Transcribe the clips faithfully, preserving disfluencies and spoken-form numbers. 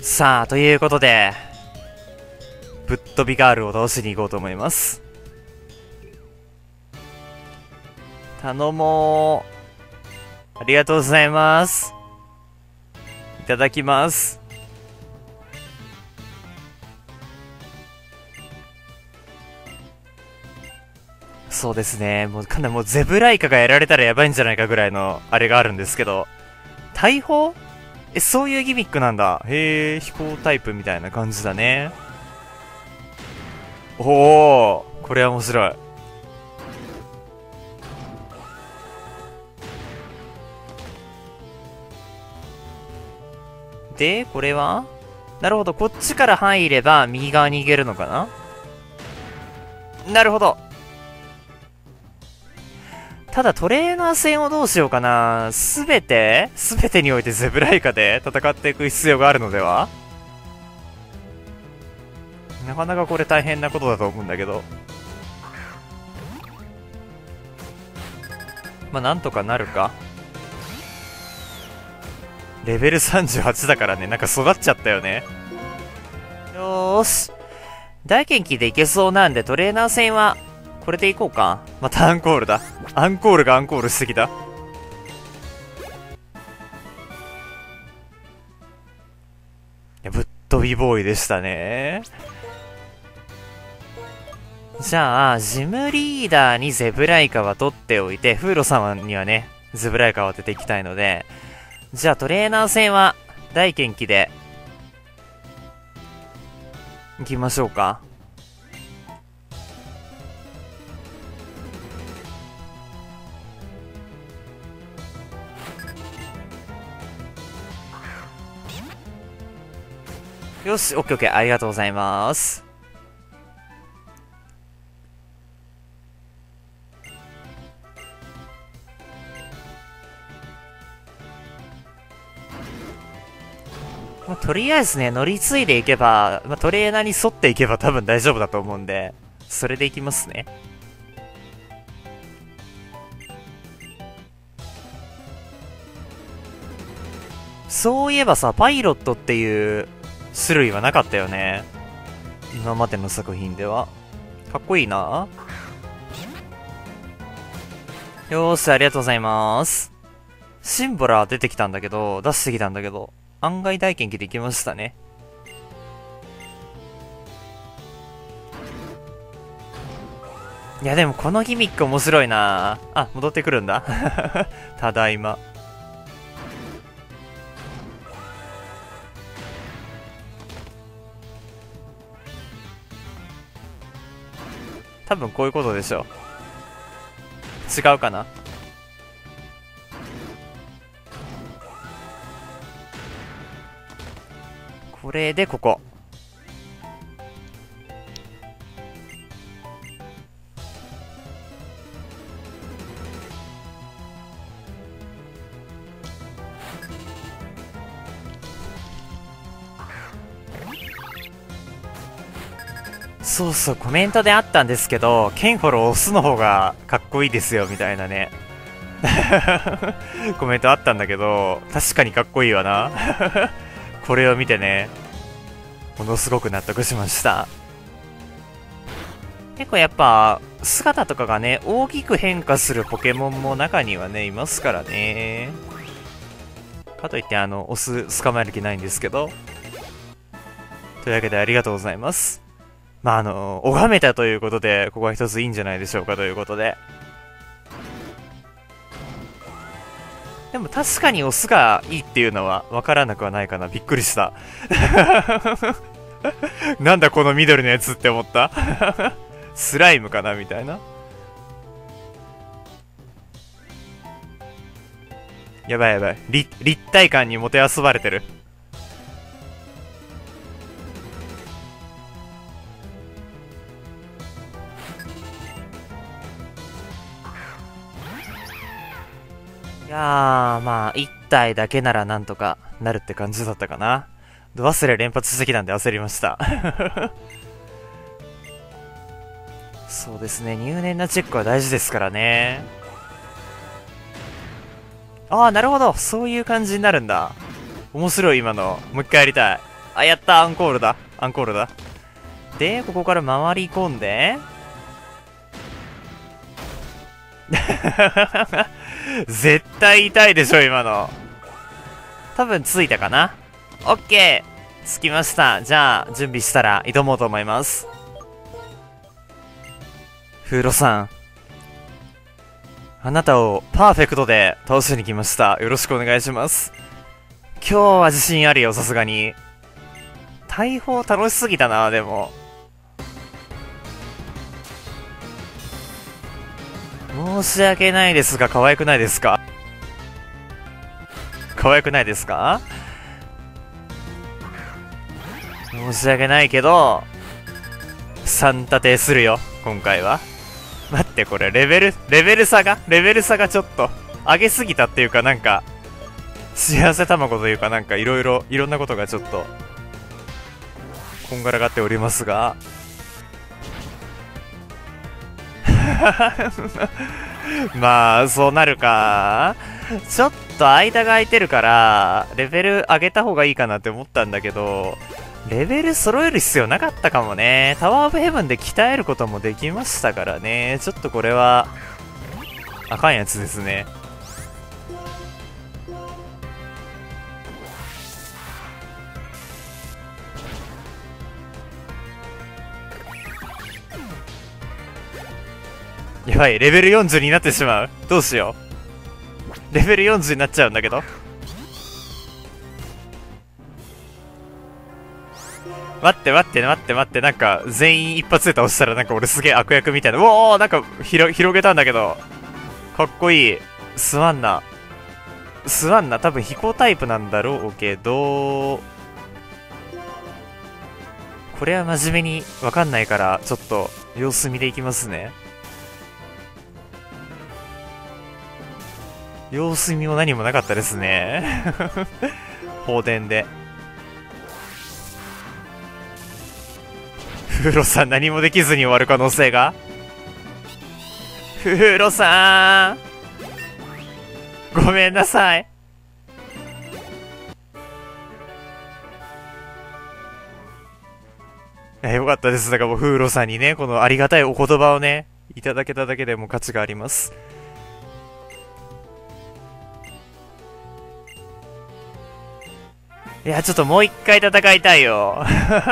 さあ、ということで、ぶっ飛びガールを倒しに行こうと思います。頼もう。ありがとうございます。いただきます。そうですね。もうかなりもうゼブライカがやられたらやばいんじゃないかぐらいのあれがあるんですけど。大砲え、そういうギミックなんだ。へえ、飛行タイプみたいな感じだね。おお、これは面白い。で、これはなるほど、こっちから入れば右側に行けるのかな。なるほど。ただトレーナー戦をどうしようかな。すべてすべてにおいてゼブライカで戦っていく必要があるのでは。なかなかこれ大変なことだと思うんだけど。まあなんとかなるか。レベルさんじゅうはちだからね、なんか育っちゃったよね。よーし。大元気でいけそうなんでトレーナー戦はこれでいこうか。またアンコールだ。アンコールがアンコールしてきた。いや、ぶっ飛びボーイでしたね。じゃあ、ジムリーダーにゼブライカは取っておいて、フーロ様にはね、ゼブライカを当てていきたいので、じゃあトレーナー戦は大元気で、行きましょうか。よし、オッケーオッケー、ありがとうございます。まあ、とりあえずね、乗り継いでいけば、まあ、トレーナーに沿っていけば多分大丈夫だと思うんで、それでいきますね。そういえばさ、パイロットっていう種類はなかったよね。今までの作品では。かっこいいな。よーし、ありがとうございます。シンボラー出てきたんだけど、出してきたんだけど、案外大元気できましたね。いやでもこのギミック面白いな。あ、戻ってくるんだ。ただいま。多分こういうことでしょ。違うかな。これでここ。そうそう、コメントであったんですけど、ケンフォロオスの方がかっこいいですよみたいなね。コメントあったんだけど、確かにかっこいいわな。これを見てね、ものすごく納得しました。結構やっぱ、姿とかがね、大きく変化するポケモンも中にはね、いますからね。かといって、あの、オス捕まえる気ないんですけど。というわけでありがとうございます。まあ、あの、拝めたということで、ここは一ついいんじゃないでしょうかということで。でも確かにオスがいいっていうのは分からなくはないかな。びっくりした。なんだこの緑のやつって思った。スライムかなみたいな。やばいやばい。立、立体感にもてあそばれてる。いやー、まあ、一体だけならなんとかなるって感じだったかな。ド忘れ連発してきたんで焦りました。そうですね、入念なチェックは大事ですからね。ああ、なるほど。そういう感じになるんだ。面白い、今の。もう一回やりたい。 あ、やった、アンコールだ。アンコールだ。で、ここから回り込んで、絶対痛いでしょ、今の。多分ついたかな。オッケー、つきました。じゃあ、準備したら挑もうと思います。フーロさん。あなたをパーフェクトで倒しに来ました。よろしくお願いします。今日は自信あるよ、さすがに。大砲楽しすぎたな、でも。申し訳ないですが、可愛くないですか？可愛くないですか？申し訳ないけど、さん立てするよ、今回は。待って、これ、レベル、レベル差が、レベル差がちょっと、上げすぎたっていうか、なんか、幸せ卵というか、なんか、いろいろ、いろんなことがちょっと、こんがらがっておりますが。まあ、そうなるか。ちょっと間が空いてるから、レベル上げた方がいいかなって思ったんだけど、レベル揃える必要なかったかもね。タワーオブヘブンで鍛えることもできましたからね。ちょっとこれは、あかんやつですね。やばい、レベルよんじゅうになってしまう。どうしよう。レベルよんじゅうになっちゃうんだけど。待って待って待って待って、なんか全員一発で倒したらなんか俺すげえ悪役みたいな。うおー、なんか広げたんだけど。かっこいい。すまんな。すまんな。多分飛行タイプなんだろうけど、これは真面目にわかんないから、ちょっと様子見でいきますね。様子見も何もなかったですね。放電で。フーロさん何もできずに終わる可能性が。フーロさん、ごめんなさい。え、よかったです。だからもうフーロさんにね、このありがたいお言葉をね、いただけただけでも価値があります。いや、ちょっともう一回戦いたいよ。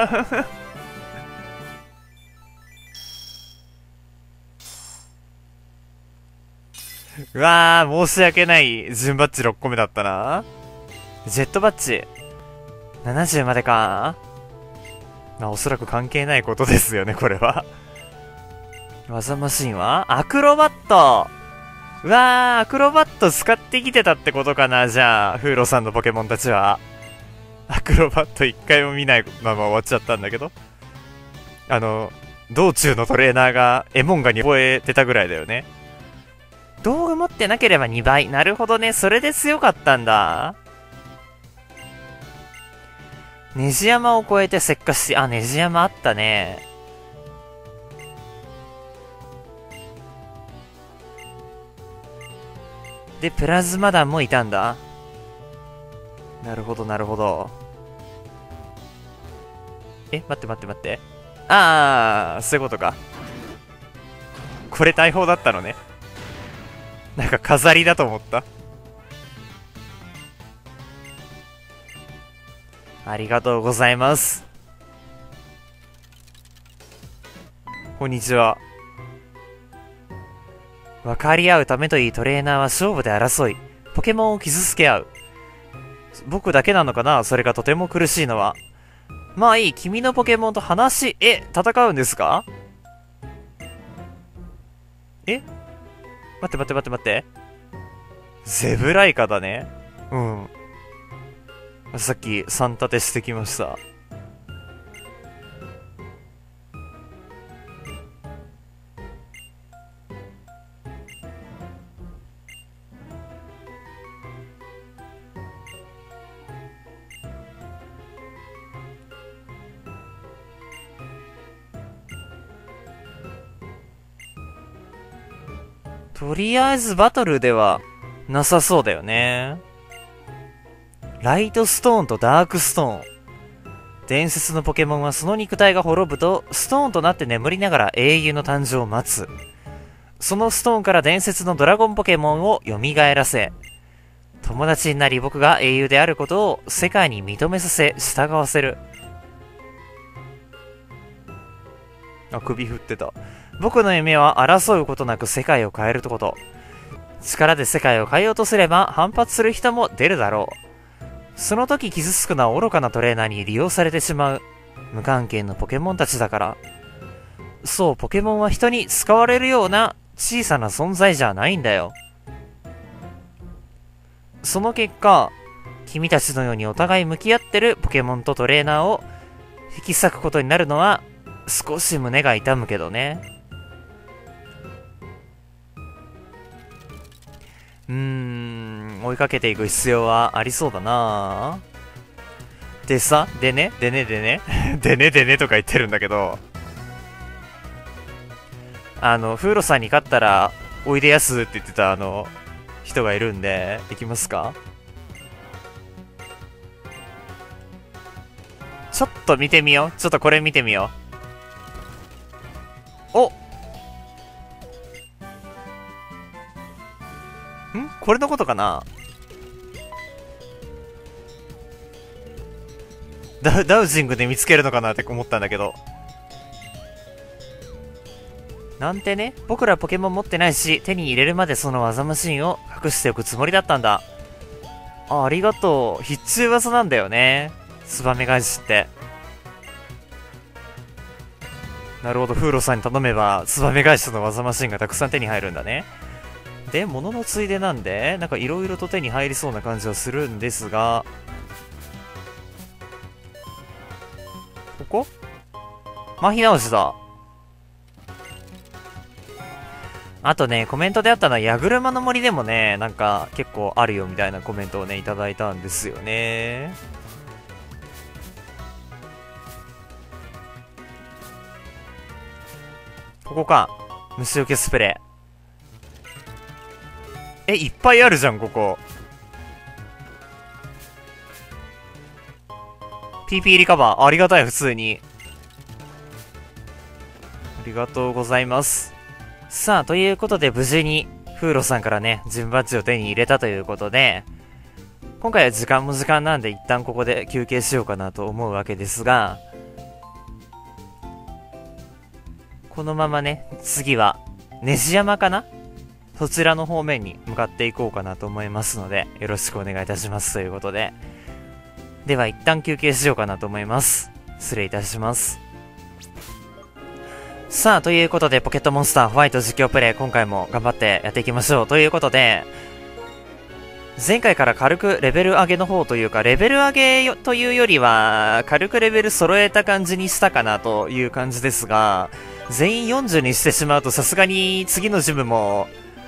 うわー、申し訳ない。準バッジろっこめだったな。ジェットバッジ。ななじゅうまでか。まあ、おそらく関係ないことですよね、これは。技マシンはアクロバット。うわー、アクロバット使ってきてたってことかな、じゃあ、フーロさんのポケモンたちは。アクロバット一回も見ないまま終わっちゃったんだけど。あの、道中のトレーナーがエモンガに覚えてたぐらいだよね。道具持ってなければにばい。なるほどね。それで強かったんだ。ネジ山を越えて石化し、あ、ネジ山あったね。で、プラズマ弾もいたんだ。なるほど、なるほど。え、待って待って待って。あー、そういうことか。これ大砲だったのね。なんか飾りだと思った。ありがとうございます。こんにちは。分かり合うためといいトレーナーは勝負で争い、ポケモンを傷つけ合う。僕だけなのかな、それがとても苦しいのは。まあいい、君のポケモンと話、え、戦うんですか？え？待って待って待って待って。ゼブライカだね。うん。さっきさん立てしてきました。とりあえずバトルではなさそうだよね。ライトストーンとダークストーン。 伝説のポケモンはその肉体が滅ぶと、ストーンとなって眠りながら英雄の誕生を待つ。そのストーンから伝説のドラゴンポケモンを蘇らせ、友達になり僕が英雄であることを世界に認めさせ、従わせる。あ、首振ってた。僕の夢は争うことなく世界を変えること。力で世界を変えようとすれば反発する人も出るだろう。その時傷つくのは愚かなトレーナーに利用されてしまう。無関係のポケモンたちだから。そう、ポケモンは人に使われるような小さな存在じゃないんだよ。その結果、君たちのようにお互い向き合ってるポケモンとトレーナーを引き裂くことになるのは少し胸が痛むけどね。うーん、追いかけていく必要はありそうだな。でさ、でね、でねでね、でねでねとか言ってるんだけど、あの、フーロさんに勝ったら、おいでやすって言ってたあの、人がいるんで、行きますか？ちょっと見てみよう。ちょっとこれ見てみよう。お！ん？これのことかな？ダウ、ダウジングで見つけるのかなって思ったんだけど。なんてね、僕らポケモン持ってないし、手に入れるまでその技マシンを隠しておくつもりだったんだ。あ、ありがとう。必中技なんだよね。ツバメ返しって。なるほど、フーロさんに頼めば、ツバメ返しの技マシンがたくさん手に入るんだね。で、物のついでなんで、なんか色々と手に入りそうな感じはするんですが、ここ？麻痺直しだ。あとね、コメントであったのは、矢車の森でもね、なんか結構あるよみたいなコメントをね、いただいたんですよね。ここか。虫除けスプレー。え、いっぱいあるじゃん、ここ。ピーピー リカバー。ありがたい、普通に。ありがとうございます。さあ、ということで無事にフーロさんからね、準バッジを手に入れたということで、今回は時間も時間なんで一旦ここで休憩しようかなと思うわけですが、このままね、次はネジ山かな？そちらの方面に向かっていこうかなと思いますので、よろしくお願いいたしますということで、では一旦休憩しようかなと思います。失礼いたします。さあ、ということで、ポケットモンスターホワイト実況プレイ、今回も頑張ってやっていきましょう。ということで、前回から軽くレベル上げの方というか、レベル上げというよりは、軽くレベル揃えた感じにしたかなという感じですが、全員よんじゅうにしてしまうとさすがに次のジムも、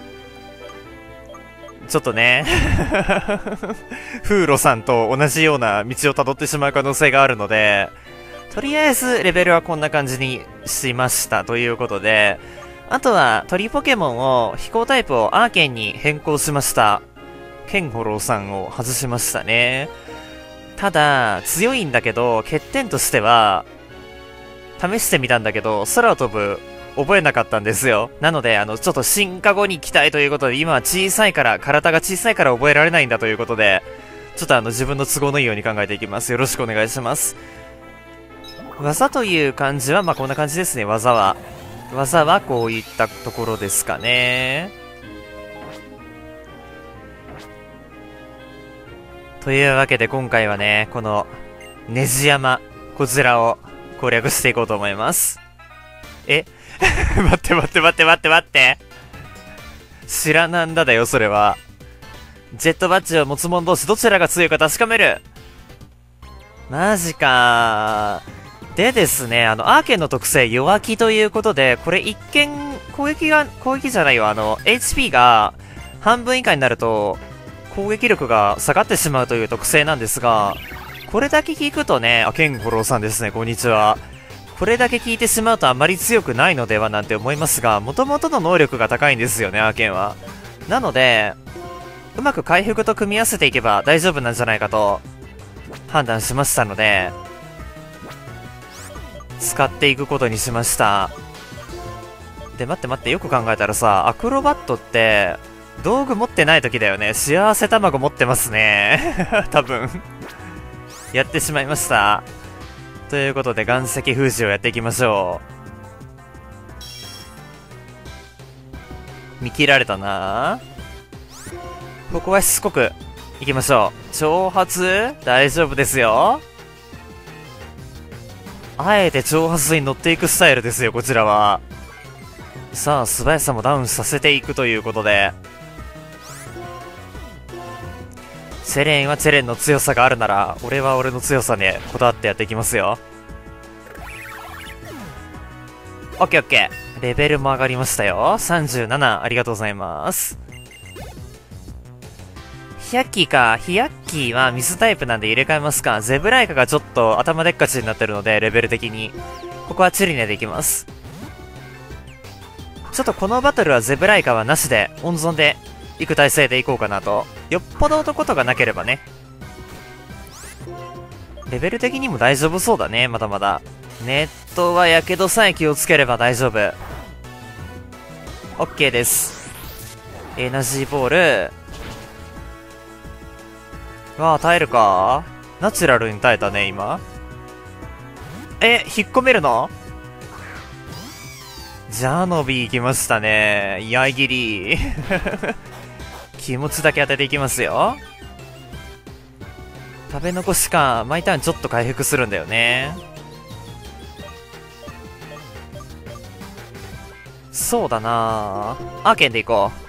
ちょっとね、フーロさんと同じような道を辿ってしまう可能性があるので、とりあえずレベルはこんな感じにしましたということで、あとは鳥ポケモンを飛行タイプをアーケンに変更しました。ケンホロウさんを外しましたね。ただ強いんだけど欠点としては、試してみたんだけど空を飛ぶ覚えなかったんですよ。なのであのちょっと進化後に期待ということで、今は小さいから体が小さいから覚えられないんだということで、ちょっとあの自分の都合のいいように考えていきます。よろしくお願いします。技という感じは、まあ、こんな感じですね、技は。技はこういったところですかね。というわけで今回はね、この、ネジ山、こちらを攻略していこうと思います。え待って待って待って待って待って。知らなんだだよ、それは。ジェットバッジを持つ者同士どちらが強いか確かめる。マジかー。でですね、あの、アーケンの特性弱気ということで、これ一見、攻撃が、攻撃じゃないよ、あの、エイチピー が半分以下になると、攻撃力が下がってしまうという特性なんですが、これだけ聞くとね、あ、ケンゴロウさんですね、こんにちは。これだけ聞いてしまうとあまり強くないのではなんて思いますが、元々の能力が高いんですよね、アーケンは。なので、うまく回復と組み合わせていけば大丈夫なんじゃないかと判断しましたので、 使っていくことにしました。で、待って待って、よく考えたらさ、アクロバットって、道具持ってない時だよね。幸せ卵持ってますね。多分。やってしまいました。ということで、岩石封じをやっていきましょう。見切られたな。ここはしつこく行きましょう。挑発大丈夫ですよ。あえて挑発に乗っていくスタイルですよ、こちらは。さあ、素早さもダウンさせていくということで。チェレンはチェレンの強さがあるなら、俺は俺の強さでこだわってやっていきますよ。オッケーオッケー。レベルも上がりましたよ。さんじゅうなな、ありがとうございます。ヒヤッキーか。ヒヤッキーは水タイプなんで入れ替えますか。ゼブライカがちょっと頭でっかちになってるので、レベル的に。ここはチュリネでいきます。ちょっとこのバトルはゼブライカはなしで、温存で行く体勢でいこうかなと。よっぽどのことがなければね。レベル的にも大丈夫そうだね、まだまだ。ネットはやけどさえ気をつければ大丈夫。オッケーです。エナジーボール。わあ、耐えるか。ナチュラルに耐えたね、今。え、引っ込めるの？ジャノビー来ましたね。矢切り。気持ちだけ当てていきますよ。食べ残しか。毎ターンちょっと回復するんだよね。そうだなぁ。アーケンでいこう。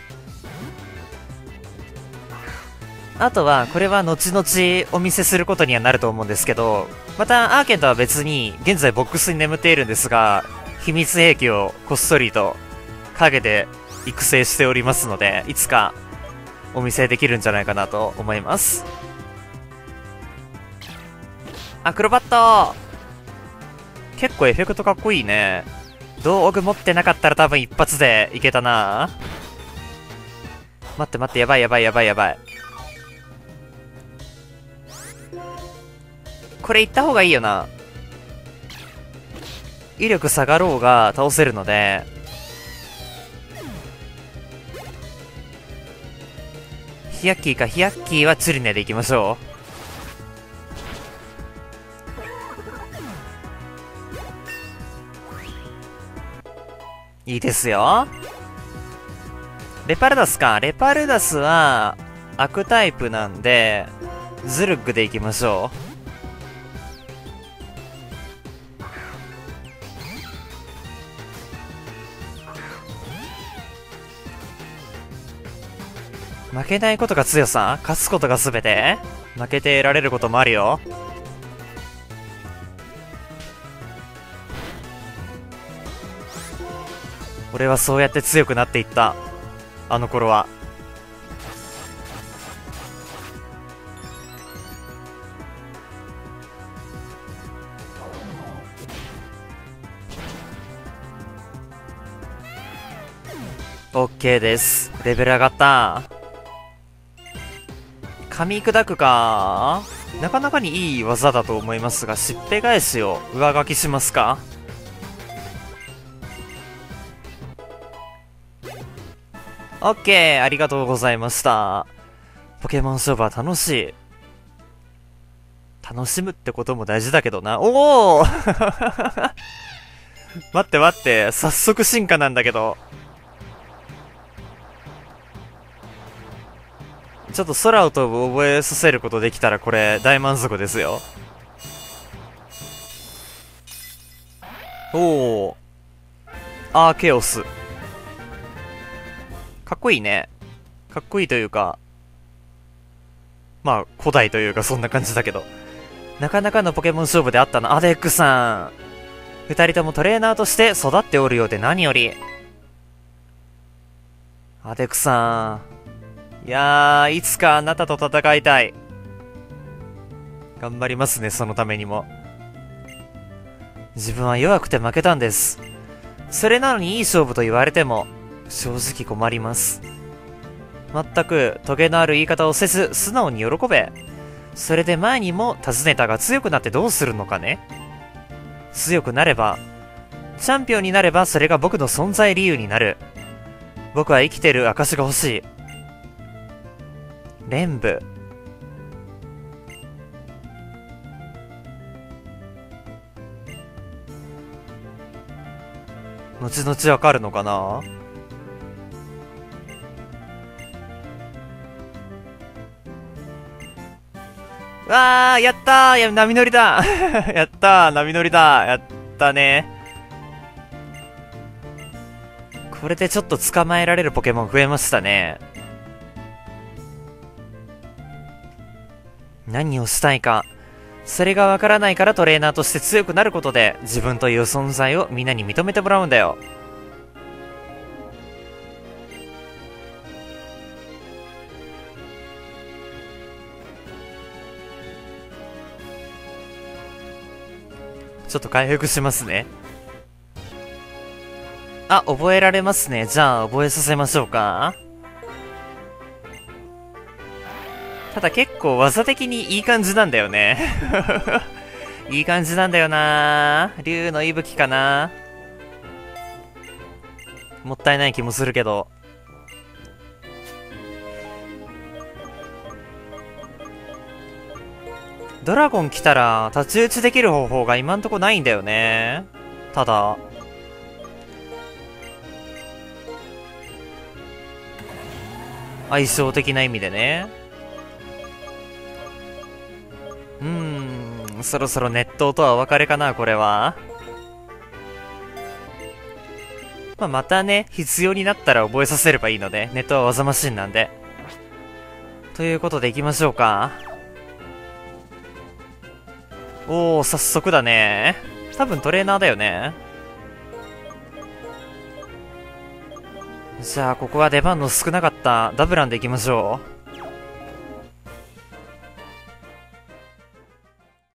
あとは、これは後々お見せすることにはなると思うんですけど、またアーケンとは別に、現在ボックスに眠っているんですが、秘密兵器をこっそりと陰で育成しておりますので、いつかお見せできるんじゃないかなと思います。アクロバット結構エフェクトかっこいいね。道具持ってなかったら多分一発でいけたな。待って待って、やばいやばいやばいやばい。これ行った方がいいよな。威力下がろうが倒せるので。ヒヤッキーか。ヒヤッキーはチュリネでいきましょう。いいですよ。レパルダスか。レパルダスは悪タイプなんでズルッグでいきましょう。負けないことが強さ、勝つことが全て。負けて得られることもあるよ。俺はそうやって強くなっていった。あの頃は。オッケーです。レベル上がった。噛み砕くか。なかなかにいい技だと思いますが、しっぺ返しを上書きしますか。オッケー、ありがとうございました。ポケモン勝負は楽しい。楽しむってことも大事だけどな。おお待って待って、早速進化なんだけど。ちょっと空を飛ぶ覚えさせることできたらこれ大満足ですよ。おお。アーケオス。かっこいいね。かっこいいというか、まあ古代というかそんな感じだけど。なかなかのポケモン勝負であったな。アデックさん。二人ともトレーナーとして育っておるようで何より。アデックさん。いやー、いつかあなたと戦いたい。頑張りますね、そのためにも。自分は弱くて負けたんです。それなのにいい勝負と言われても、正直困ります。全くトゲのある言い方をせず、素直に喜べ。それで前にも尋ねたが強くなってどうするのかね。 強くなれば、チャンピオンになればそれが僕の存在理由になる。僕は生きてる証が欲しい。レンブ。後々わかるのかな。わー、やったー、いや、波乗りだやったー、波乗りだ、やったね。これでちょっと捕まえられるポケモン増えましたね。何をしたいか、それがわからないからトレーナーとして強くなることで自分という存在をみんなに認めてもらうんだよ。ちょっと回復しますね。あ、覚えられますね。じゃあ覚えさせましょうか。ただ結構技的にいい感じなんだよねいい感じなんだよな。竜の息吹かな。もったいない気もするけど。ドラゴン来たら太刀打ちできる方法が今んとこないんだよね。ただ相性的な意味でね。うーん、そろそろ熱湯とはお別れかな、これは。まあ、またね、必要になったら覚えさせればいいので、熱湯は技マシンなんで。ということで行きましょうか。おー、早速だね。多分トレーナーだよね。じゃあ、ここは出番の少なかったダブランで行きましょう。